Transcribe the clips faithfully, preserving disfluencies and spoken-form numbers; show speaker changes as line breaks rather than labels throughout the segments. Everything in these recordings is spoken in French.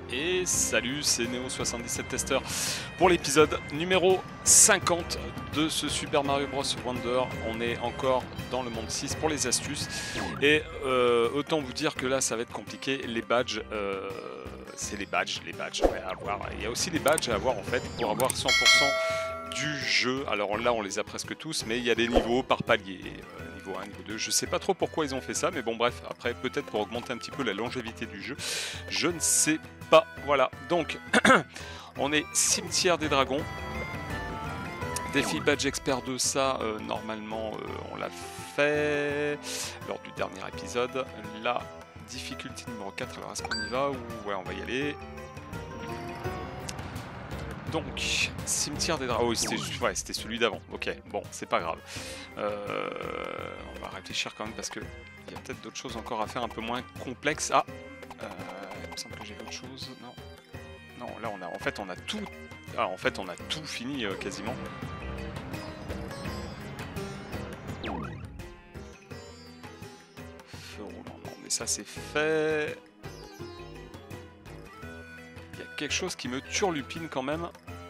Et salut, c'est Neo soixante-dix-sept Tester pour l'épisode numéro cinquante de ce Super Mario Bros Wonder. On est encore dans le monde six pour les astuces. Et euh, autant vous dire que là ça va être compliqué. Les badges, euh, c'est les badges, les badges ouais, à avoir. Il y a aussi les badges à avoir en fait pour avoir cent pour cent du jeu. Alors là on les a presque tous, mais il y a des niveaux par palier. Euh, niveau un, niveau deux, je sais pas trop pourquoi ils ont fait ça, mais bon bref, après peut-être pour augmenter un petit peu la longévité du jeu, je ne sais pas. Voilà, donc on est cimetière des dragons. Défi badge expert deux, ça euh, normalement euh, on l'a fait lors du dernier épisode. La difficulté numéro quatre, alors est-ce qu'on y va ou ouais on va y aller. Donc, cimetière des dragons. Oh, c'était ouais, c'était celui d'avant. Ok, bon, c'est pas grave. Euh, on va réfléchir quand même parce que il y a peut-être d'autres choses encore à faire un peu moins complexes. Ah, euh, il me semble que j'ai d'autres choses. Non, non, là on a, en fait, on a tout. Ah, en fait, on a tout fini euh, quasiment. Feu roulant, non, mais ça c'est fait. Il y a quelque chose qui me turlupine quand même.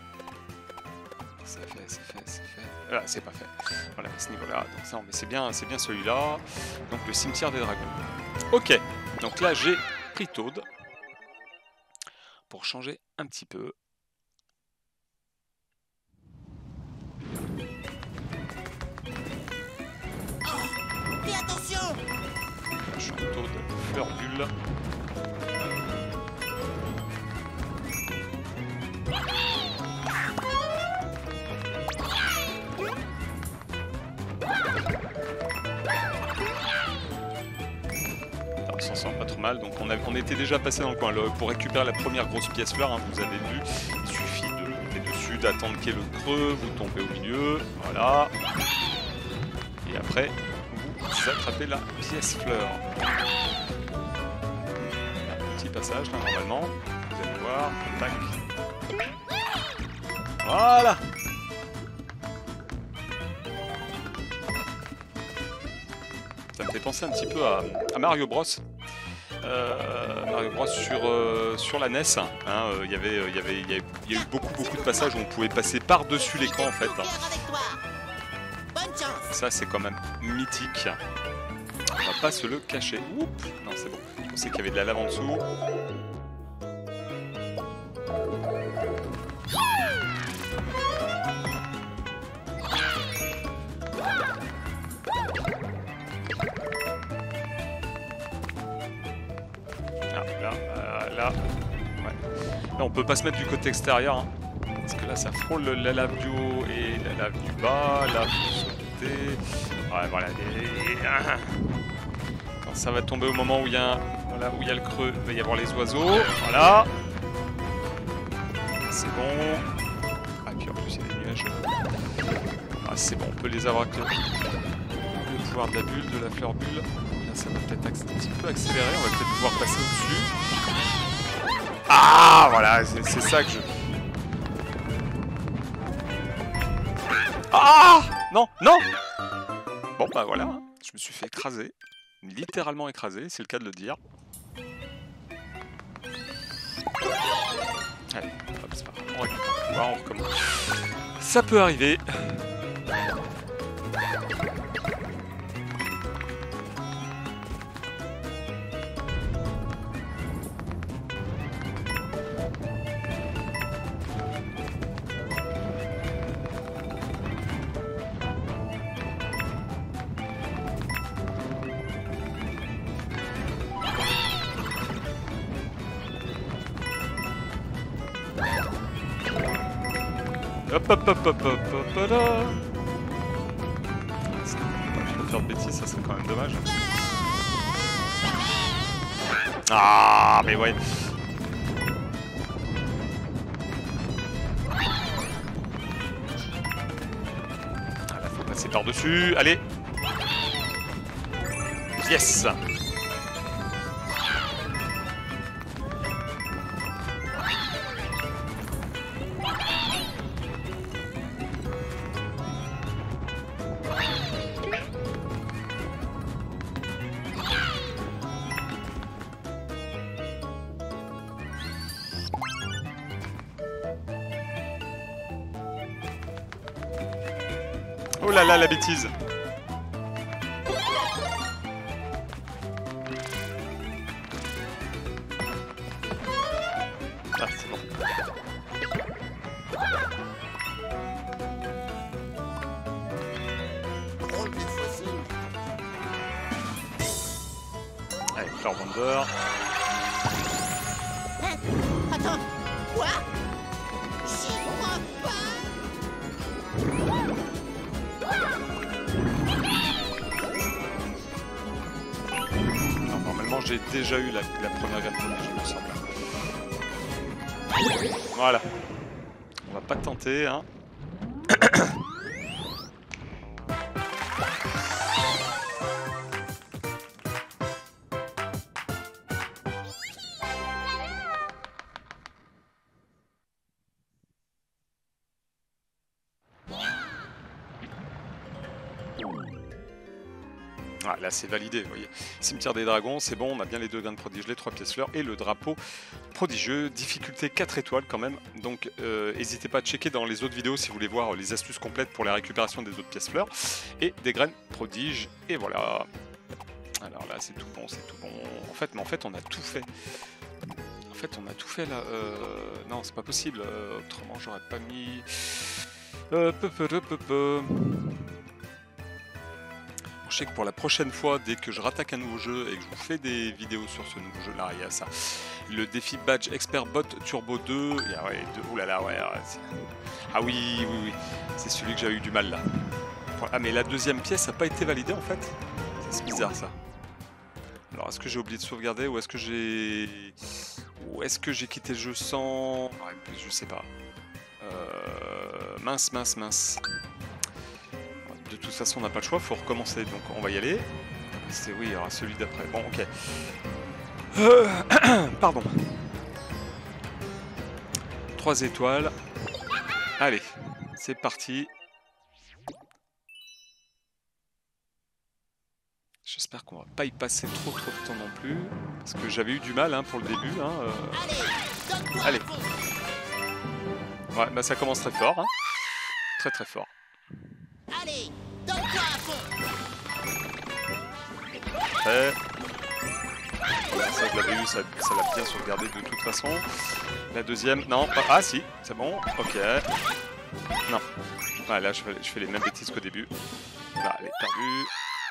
C'est fait, c'est fait, c'est fait. Là, c'est pas fait. Voilà, à ce niveau-là. Donc ça, mais c'est bien, c'est bien celui-là. Donc le cimetière des dragons. Ok. Donc là, j'ai pris Toad pour changer un petit peu.
Oh, fais attention.
Je change Toad, fleur bulle. On s'en sort pas trop mal, donc on, a, on était déjà passé dans le coin. Le, pour récupérer la première grosse pièce fleur, hein, vous avez vu, il suffit de monter dessus, d'attendre qu'il y ait le creux, vous tombez au milieu, voilà. Et après, vous attrapez la pièce fleur. Un petit passage là normalement, vous allez voir, tac. Voilà. Ça me fait penser un petit peu à, à Mario Bros. Euh, Mario Bros sur, euh, sur la N E S. Hein, euh, y avait, y avait, y avait, y a eu beaucoup beaucoup de passages où on pouvait passer par-dessus l'écran en fait. Ça c'est quand même mythique. On va pas se le cacher. Oups, non c'est bon. Je pensais qu'il y avait de la lave en dessous. Là, euh, là, ouais. Là, on peut pas se mettre du côté extérieur, hein, parce que là, ça frôle la lave du haut et la lave du bas. Là, faut sauter. Ouais, voilà. Et... Quand ça va tomber au moment où il y a, un... voilà, où il y a le creux, il va y avoir les oiseaux. Voilà. C'est bon. Ah, puis en plus, il y a des nuages. Ah, c'est bon, on peut les avoir avec le, le pouvoir de la bulle, de la fleur bulle. Là, ça va peut-être un petit peu accélérer, on va peut-être pouvoir passer au-dessus. Ah, voilà, c'est ça que je... Ah, non, non. Bon, bah voilà, hein, je me suis fait écraser. Littéralement écraser, c'est le cas de le dire. Allez, hop, c'est pas grave, on récupère le pouvoir, on recommence. Ça peut arriver. Hop hop hop hop hop hop là. Je vais pas faire de bêtises, ça serait quand même dommage. Ah mais ouais. Ah là faut passer par dessus, allez. Yes. Oh là là, la bêtise. Ah, c'est bon.
Drôle de fossile.
Allez, Fleur Wonder.
Hein? Attends, quoi? J'y crois pas.
Non, normalement, j'ai déjà eu la, la première graine prodige, il me semble. Voilà. On va pas tenter, hein. Ah, là c'est validé, vous voyez. Cimetière des dragons, c'est bon, on a bien les deux graines prodiges, les trois pièces fleurs et le drapeau prodigieux. Difficulté quatre étoiles quand même, donc n'hésitez euh, pas à checker dans les autres vidéos si vous voulez voir les astuces complètes pour la récupération des autres pièces fleurs et des graines prodiges. Et voilà. Alors là c'est tout bon, c'est tout bon. En fait, mais en fait on a tout fait. En fait on a tout fait là. Euh... Non, c'est pas possible. Euh, autrement j'aurais pas mis... Euh, peu, peu, peu, peu, peu. Je sais que pour la prochaine fois, dès que je rattaque un nouveau jeu et que je vous fais des vidéos sur ce nouveau jeu, là, il y a ça. Le défi badge Expert Bot Turbo deux. Il y a, ouais, deux. Ouh là là, ouais. ouais ah oui, oui, oui. C'est celui que j'ai eu du mal là. Ah, mais la deuxième pièce n'a pas été validée en fait. C'est bizarre ça. Alors, est-ce que j'ai oublié de sauvegarder ou est-ce que j'ai. Ou est-ce que j'ai quitté le jeu sans. Ouais, je sais pas. Euh... Mince, mince, mince. De toute façon, on n'a pas le choix, il faut recommencer, donc on va y aller. C'est oui, il y aura celui d'après. Bon, ok. Euh, pardon. Trois étoiles. Allez, c'est parti. J'espère qu'on va pas y passer trop trop de temps non plus, parce que j'avais eu du mal hein, pour le début. Hein, euh... Allez. Ouais, bah ça commence très fort. Hein. Très très fort.
Allez, donne-toi à fond.
Après. Voilà, ça je l'avais eu, ça l'a bien sauvegardé de toute façon. La deuxième, non, pas... Ah si, c'est bon, ok. Non. Ah, là je fais, je fais les mêmes bêtises qu'au début. Là, elle est perdue.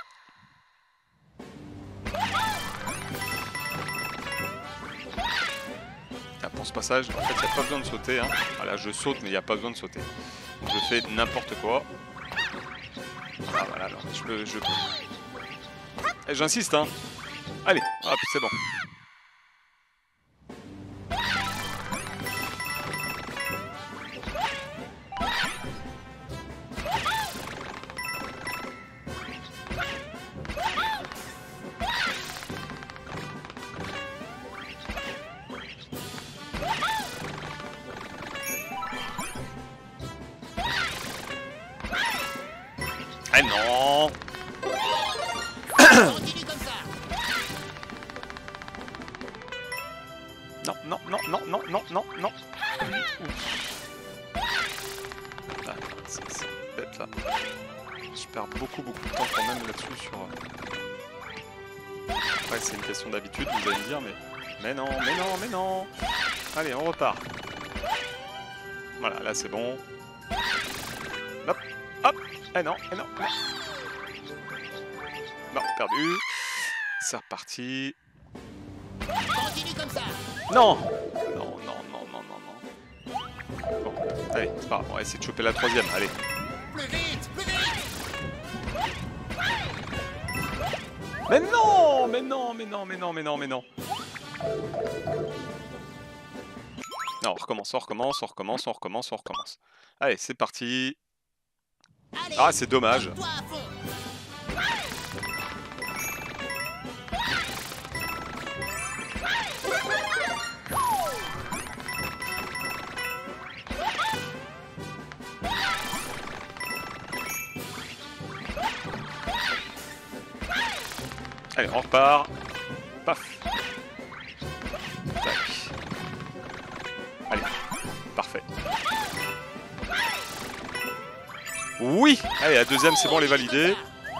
Ah, pour ce passage, en fait il n'y a pas besoin de sauter. Hein. Voilà, je saute mais il n'y a pas besoin de sauter. Je fais n'importe quoi. Ah voilà, alors je peux... Je... Eh, j'insiste hein. Allez, hop, c'est bon. Eh non.
Continue comme ça.
Non, non, non, non, non, non, non, non. Ah, c'est bête là. Je perds beaucoup, beaucoup de temps quand même là-dessus sur... Ouais, c'est une question d'habitude, vous allez me dire, mais... Mais non, mais non, mais non. Allez, on repart. Voilà, là c'est bon. Hop, hop. Eh non, eh non, non. Non, perdu. C'est reparti.
Continue comme ça.
Non. Non, non, non, non, non, non. Bon, allez, c'est pas grave, on va essayer de choper la troisième, allez.
Plus vite, plus vite.
Mais non, mais non, mais non, mais non, mais non, mais non. Non, on recommence, on recommence, on recommence, on recommence, on recommence. Allez, c'est parti.
Allez,
Ah, c'est dommage.
donne-toi à fond.
Allez, on repart. Paf. Tac. Allez, parfait. Oui. Allez, la deuxième, c'est bon, elle est validée.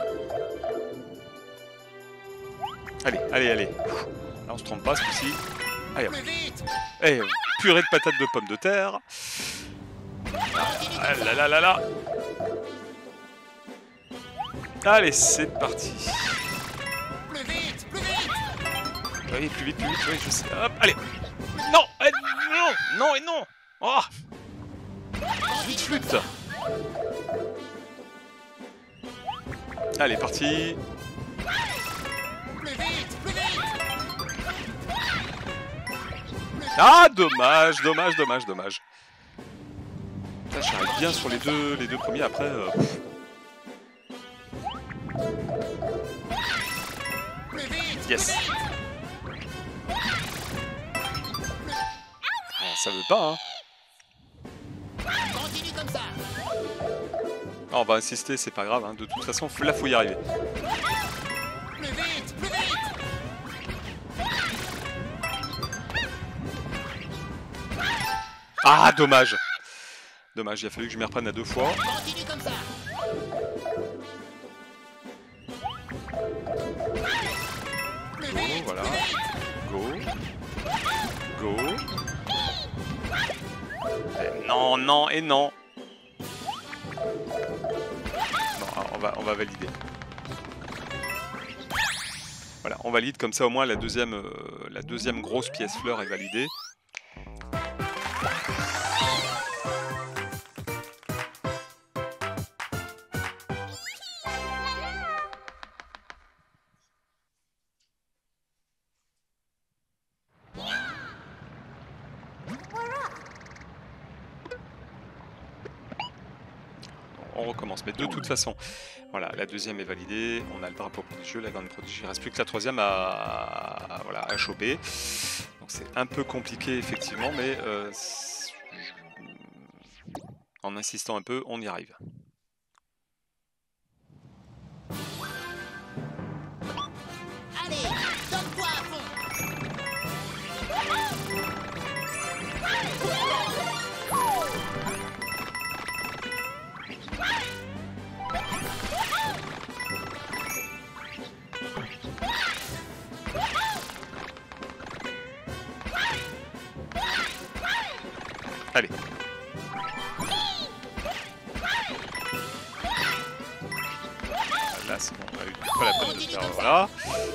Allez, allez, allez. Là, on se trompe pas, ce coup-ci. Allez, hop.
Plus vite.
Eh, purée de patates de pommes de terre. Ah là là là là. Allez, c'est parti.
Plus vite, plus vite.
Oui, plus vite, plus vite, oui, je sais. Hop, allez. Non, eh, non, non et non. Oh, vite flûte. Allez, parti.
Plus vite, plus vite.
Ah, dommage, dommage, dommage, dommage. Là, j'arrive bien sur les deux, les deux premiers, après... Euh...
Plus vite.
Yes. Ah, ça veut pas, hein.
Continue comme ça.
Ah, on va insister, c'est pas grave, hein. De toute façon, là, faut y arriver.
Plus vite, plus vite.
Ah, dommage. Dommage, il a fallu que je m'y reprenne à deux fois.
Continue comme ça. Plus
Go,
vite,
voilà.
plus vite.
Go. Go. Eh, non, non et non. Non, on va, on va valider. Voilà, on valide, comme ça au moins la deuxième, euh, la deuxième grosse pièce fleur est validée. On recommence, mais de toute façon, voilà, la deuxième est validée, on a le drapeau prodigieux, la grande prodige, il ne reste plus que la troisième à, à, voilà, à choper. Donc c'est un peu compliqué effectivement, mais euh, en insistant un peu, on y arrive.
Allez, donne-toi à fond.
Allez. Là, c'est bon, on a eu pas la peine de faire. Voilà.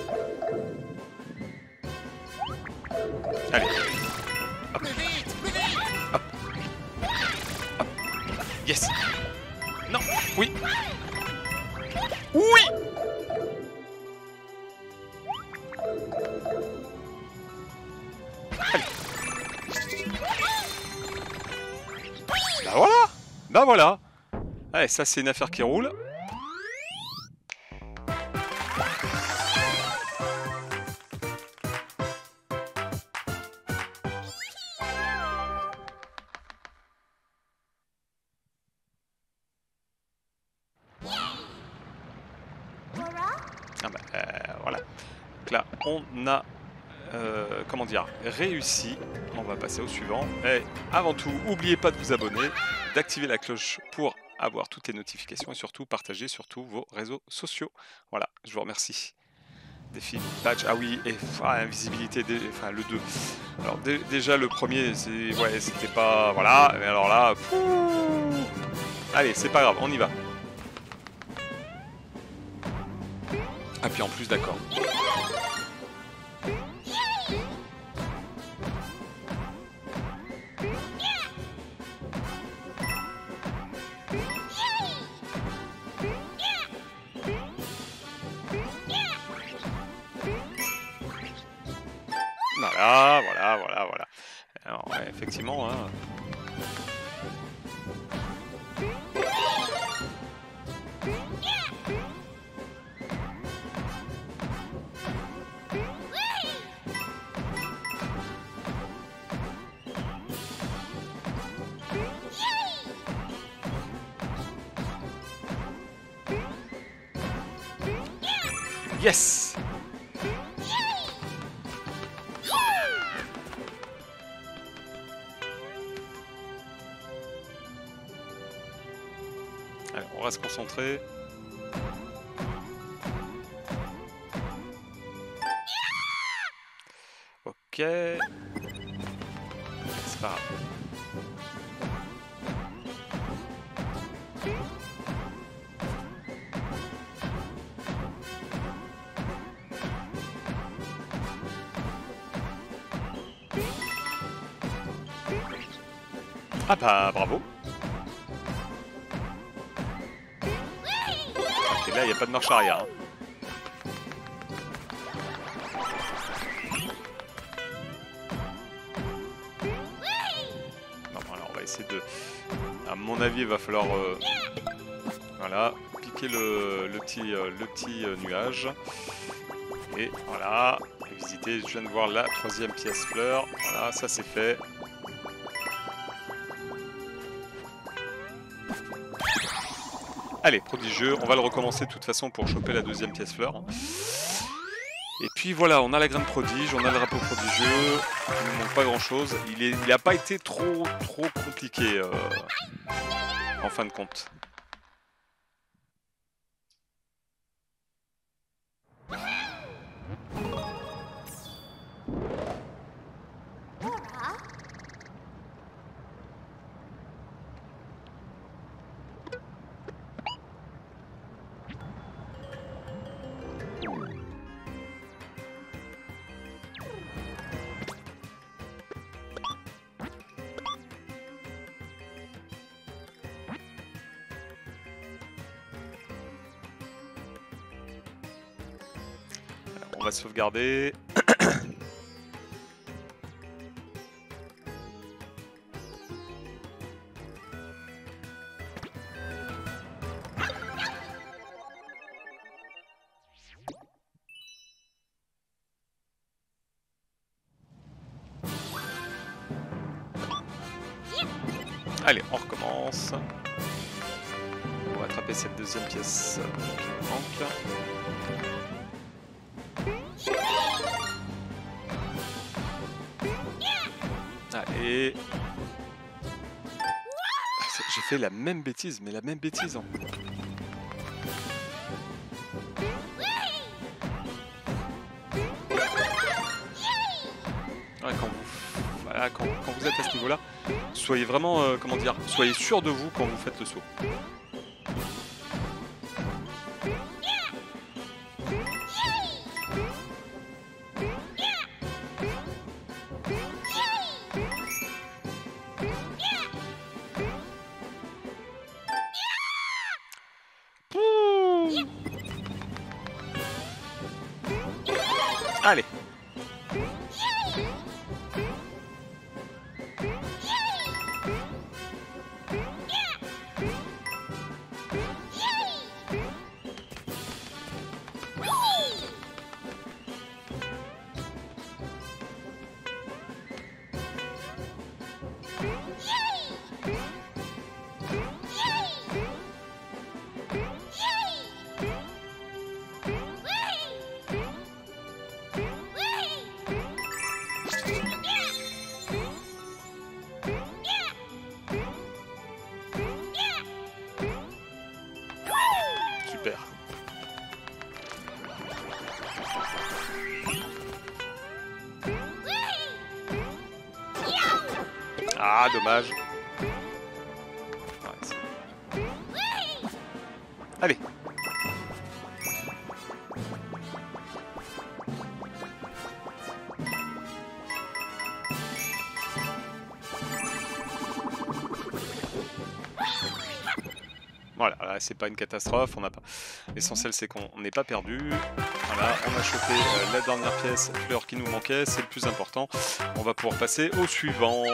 Allez. Hop.
Plus vite, plus vite.
Hop. Hop. Yes. Non. Oui. Oui. Allez. Bah voilà. Bah voilà. Allez, ça c'est une affaire qui roule. Ah bah, euh, voilà. Donc là, on a, euh, comment dire, réussi. On va passer au suivant. Et avant tout, n'oubliez pas de vous abonner, d'activer la cloche pour avoir toutes les notifications et surtout partager sur tous vos réseaux sociaux. Voilà, je vous remercie. Défi badge, ah oui, et ah, invisibilité, des, enfin le deux. Alors dé, déjà le premier, c'est, ouais, c'était pas, voilà, mais alors là, pouh, allez, c'est pas grave, on y va. Ah puis en plus, d'accord. Voilà, voilà, voilà, voilà. Alors, ouais, effectivement, hein. Yes! Allez, on reste concentré. Ok. C'est pas grave. Ah bah bravo. Et là il n'y a pas de marche arrière. Hein. Non, voilà, on va essayer de... À mon avis il va falloir... Euh... Voilà, piquer le, le petit, euh, le petit euh, nuage. Et voilà, et visiter, je viens de voir la troisième pièce fleur. Voilà, ça c'est fait. Allez, prodigieux, on va le recommencer de toute façon pour choper la deuxième pièce fleur. Et puis voilà, on a la graine prodige, on a le drapeau prodigieux, il ne manque pas grand chose. Il n'a pas été trop trop compliqué euh, en fin de compte. On va sauvegarder. Allez, on recommence. On va attraper cette deuxième pièce qui nous manque. Allez. J'ai fait la même bêtise, mais la même bêtise. Hein. Ouais, quand, vous, voilà, quand, quand vous êtes à ce niveau-là, soyez vraiment, euh, comment dire, soyez sûr de vous quand vous faites le saut. Allez. Super. Ah, dommage. Ouais, allez. Voilà, c'est pas une catastrophe, on n'a pas. L'essentiel c'est qu'on n'est pas perdu. Voilà, on a chopé euh, la dernière pièce fleur qui nous manquait, c'est le plus important. On va pouvoir passer au suivant.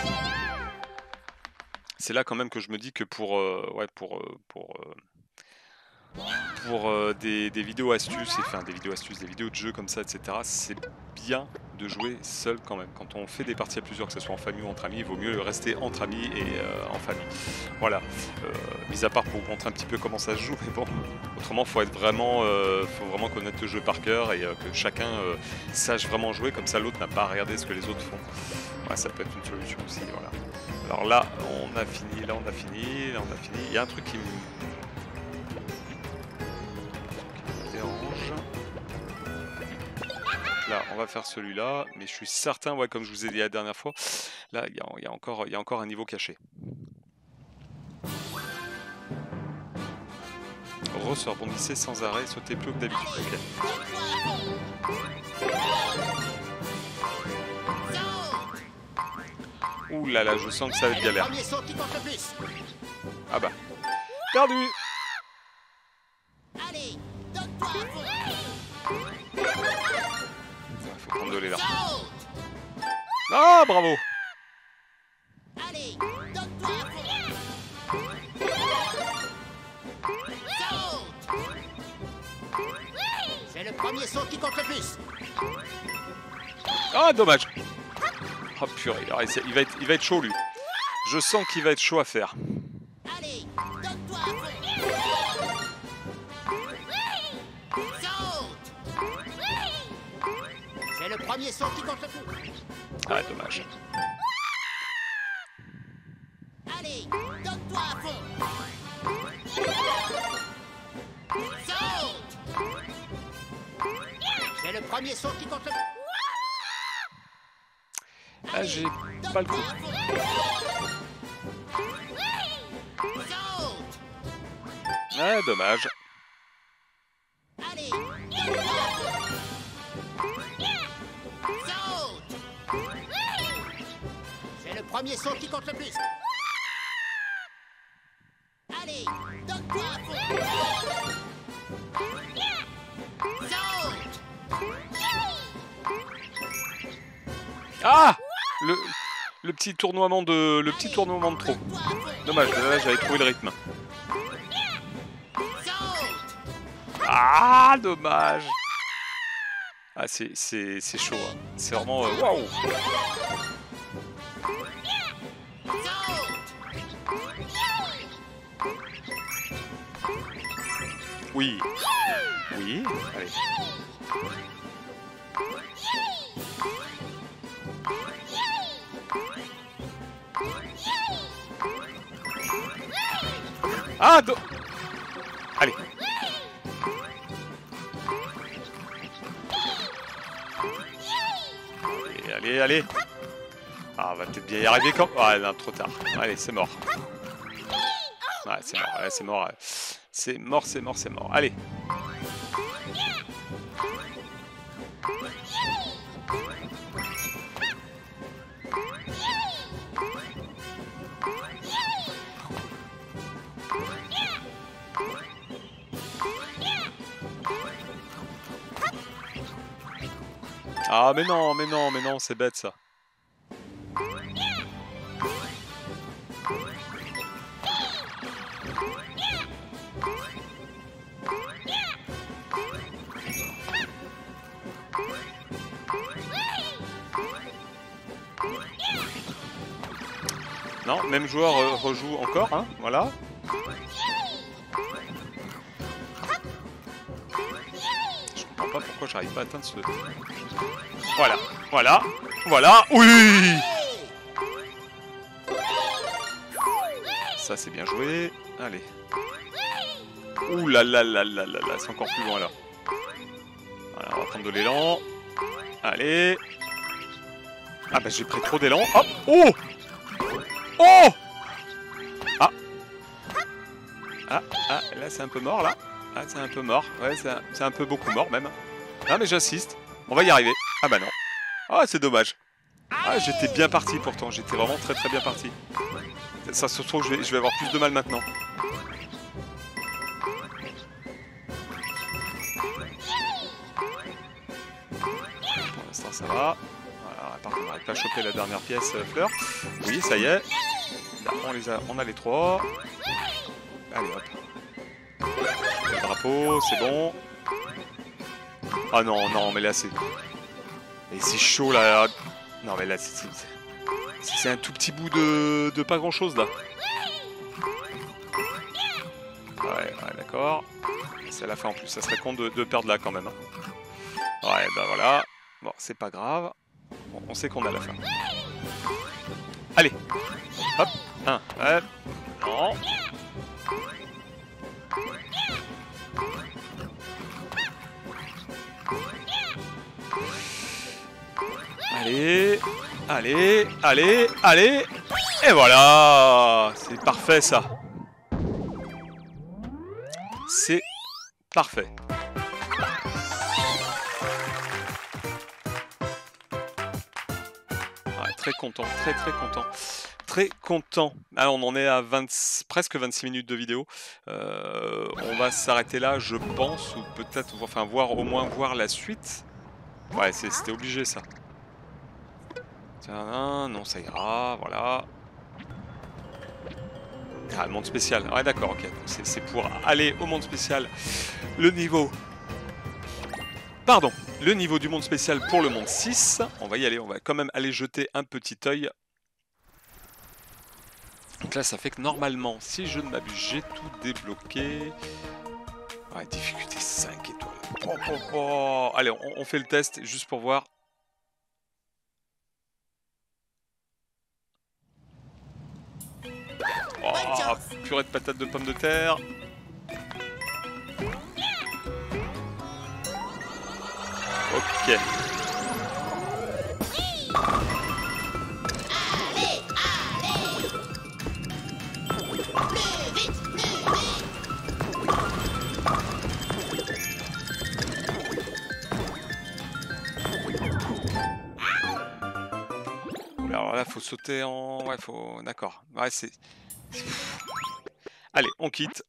C'est là quand même que je me dis que pour euh, ouais pour euh, pour euh, pour euh, des, des vidéos astuces, enfin des vidéos astuces, des vidéos de jeux comme ça, et cetera. C'est bien de jouer seul quand même. Quand on fait des parties à plusieurs, que ce soit en famille ou entre amis, il vaut mieux rester entre amis et euh, en famille. Voilà. Euh, mis à part pour vous montrer un petit peu comment ça se joue, mais bon, autrement, faut être vraiment, euh, faut vraiment connaître le jeu par cœur et euh, que chacun euh, sache vraiment jouer. Comme ça, l'autre n'a pas à regarder ce que les autres font. Ouais, ça peut être une solution aussi. Voilà. Alors là, on a fini. Là, on a fini. Là, on a fini. Il y a un truc qui me là, on va faire celui-là. Mais je suis certain, ouais, comme je vous ai dit la dernière fois, là, il y a, y a encore, il y a encore un niveau caché. Ross rebondissait sans arrêt, sautez plus haut que d'habitude. Okay. Ouh là là, je sens que ça va être galère. Ah bah. Perdu.
Allez, donne-toi à fond.
Il faut prendre de l'élan. Ah, bravo.
Allez, donne-toi à fond. Saute. C'est le premier saut qui compte le plus.
Ah, dommage. Oh purée, alors, il, va être, il va être chaud lui. Je sens qu'il va être chaud à faire.
Allez, donne-toi à fond. Saute. C'est le premier saut qui compte le plus.
Ah, dommage.
Allez, donne-toi à fond. Saute. C'est le premier saut qui compte le plus.
Ah, j'ai pas le coup. Ah, dommage.
Allez, c'est le premier saut qui compte le plus. Allez, donne-toi à fond. Saute.
Ah, le, le petit tournoiement de le petit tournoiement de trop. Dommage, là j'avais trouvé le rythme. Ah, dommage. Ah, c'est c'est c'est chaud. Hein. C'est vraiment euh, waouh. Oui. Oui. Allez. Ah, do... Allez. Allez, allez, allez. Ah, on va peut-être bien y arriver quand... Ah, non, trop tard. Allez, c'est mort. Ouais, c'est mort, ouais, c'est mort. C'est mort, c'est mort, c'est mort. Allez. Ah, mais non, mais non, mais non, c'est bête ça. Non, même joueur euh, rejoue encore, hein, voilà. Je comprends pas pourquoi j'arrive pas à atteindre ce... Voilà, voilà, voilà, oui. Ça c'est bien joué, allez. Ouh là là là là là là, c'est encore plus loin là. Voilà, on va prendre de l'élan. Allez. Ah bah j'ai pris trop d'élan, hop, oh. Oh. Ah. Ah, ah, là c'est un peu mort là. Ah c'est un peu mort, ouais c'est un, un peu beaucoup mort même. Ah mais j'insiste, on va y arriver. Ah bah non. Ah c'est dommage. Ah j'étais bien parti pourtant, j'étais vraiment très très bien parti. Ça se trouve je vais, je vais avoir plus de mal maintenant. Pour l'instant ça va. Voilà, par contre on n'arrive pas à choper la dernière pièce euh, fleur. Oui ça y est. Là, on, les a, on a les trois. Allez hop. Le drapeau, c'est bon. Ah non, non, mais là c'est... Mais c'est chaud là. Non mais là c'est... C'est un tout petit bout de, de pas grand chose là. Ouais, ouais d'accord. C'est à la fin en plus, ça serait con de, de perdre là quand même. Hein. Ouais, bah voilà. Bon, c'est pas grave. Bon, on sait qu'on a la fin. Allez. Hop. Un. Hop. Non. Allez, allez, allez, allez. Et voilà. C'est parfait ça. C'est parfait. Ouais, très content, très très content. Très content. Alors on en est à vingt, presque vingt-six minutes de vidéo. Euh, on va s'arrêter là, je pense, ou peut-être, enfin, voir au moins voir la suite. Ouais, c'était obligé ça. Tiens, non, ça ira, voilà. Ah, le monde spécial. Ouais, d'accord, ok. C'est pour aller au monde spécial. Le niveau. Pardon. Le niveau du monde spécial pour le monde six. On va y aller. On va quand même aller jeter un petit œil. Donc là, ça fait que normalement, si je ne m'abuse, j'ai tout débloqué. Ouais, difficulté cinq étoiles. Oh, oh, oh. Allez, on, on fait le test juste pour voir. Oh, purée de patates de pommes de terre. Ok. Alors là, faut sauter en... Ouais, faut... D'accord. Ouais, c'est... Allez, on quitte.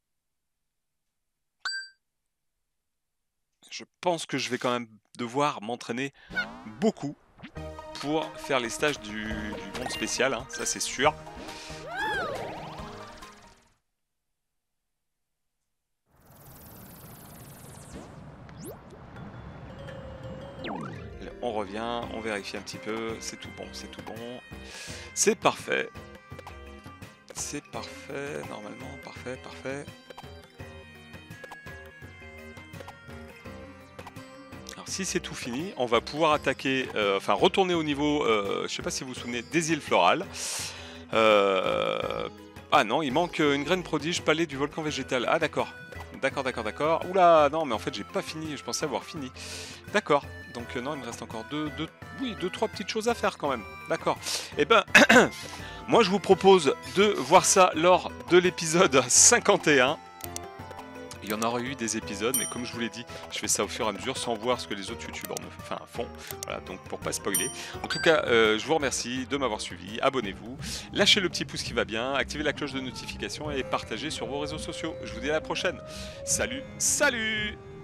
Je pense que je vais quand même devoir m'entraîner beaucoup pour faire les stages du, du monde spécial, hein, ça c'est sûr. On revient, on vérifie un petit peu, c'est tout bon, c'est tout bon. C'est parfait. C'est parfait, normalement, parfait, parfait. Alors si c'est tout fini, on va pouvoir attaquer, euh, enfin retourner au niveau, euh, je sais pas si vous vous souvenez, des îles florales. Euh... Ah non, il manque une graine prodige, palais du volcan végétal. Ah d'accord, d'accord, d'accord, d'accord. Oula, non, mais en fait j'ai pas fini, je pensais avoir fini. D'accord, donc euh, non, il me reste encore deux, deux, oui, deux, trois petites choses à faire quand même. D'accord. Eh ben, moi je vous propose de voir ça lors de l'épisode cinquante et un. Il y en aura eu des épisodes, mais comme je vous l'ai dit, je fais ça au fur et à mesure sans voir ce que les autres youtubeurs me enfin, font. Voilà, donc pour pas spoiler. En tout cas, euh, je vous remercie de m'avoir suivi. Abonnez-vous, lâchez le petit pouce qui va bien, activez la cloche de notification et partagez sur vos réseaux sociaux. Je vous dis à la prochaine. Salut, salut!